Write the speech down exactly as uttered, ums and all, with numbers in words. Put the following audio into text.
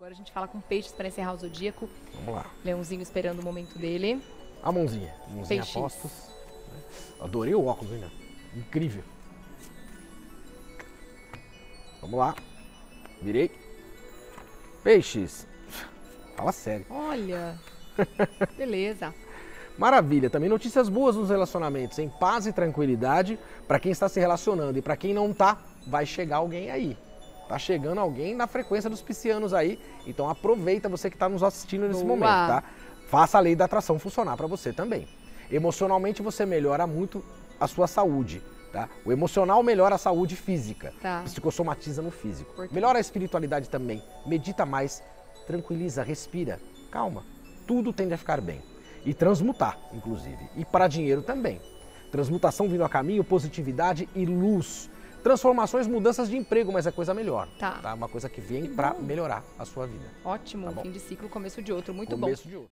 Agora a gente fala com peixes para encerrar o zodíaco. Vamos lá. Leãozinho esperando o momento dele. A mãozinha. Mãozinha Peixes. apostos. Adorei o óculos, ainda. Incrível. Vamos lá. Virei. Peixes. Fala sério. Olha. Beleza. Maravilha. Também notícias boas nos relacionamentos. Em paz e tranquilidade para quem está se relacionando. E para quem não tá, vai chegar alguém aí. Tá chegando alguém na frequência dos piscianos aí. Então aproveita você que está nos assistindo nesse Boa. momento, tá? Faça a lei da atração funcionar para você também. Emocionalmente você melhora muito a sua saúde, tá? O emocional melhora a saúde física, Tá. psicossomatiza no físico. Importante. Melhora a espiritualidade também. Medita mais, tranquiliza, respira, calma. Tudo tende a ficar bem. E transmutar, inclusive. E para dinheiro também. Transmutação vindo a caminho, positividade e luz. Transformações, mudanças de emprego, mas é coisa melhor. Tá. Uma coisa que vem para melhorar a sua vida. Ótimo. Tá bom. Fim de ciclo, começo de outro. Muito bom. Começo de outro.